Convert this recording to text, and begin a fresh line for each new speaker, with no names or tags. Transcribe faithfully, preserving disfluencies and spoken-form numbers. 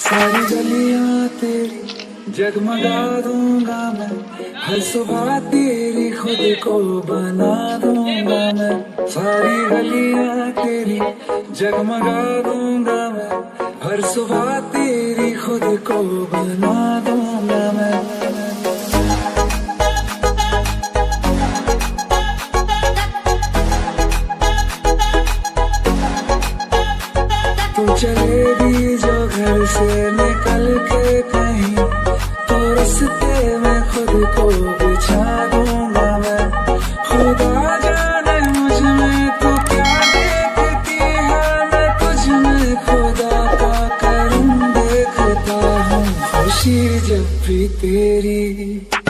सारी गलियां तेरी जगमगा दूंगा मैं, हर सुबह तेरी खुद को बना दूंगा मैं। सारी गलियां तेरी जगमगा दूंगा मैं, हर सुबह तेरी खुद को बना दूंगा मैं। तू चलेगी जो घर से निकल के कहीं, तो रास्ते में खुद को बिछा दूंगा मैं। खुदा जाने मुझ में तो क्या देखती है, मैं तुझ में खुदा का करम देखता हूँ। खुशी जब भी तेरी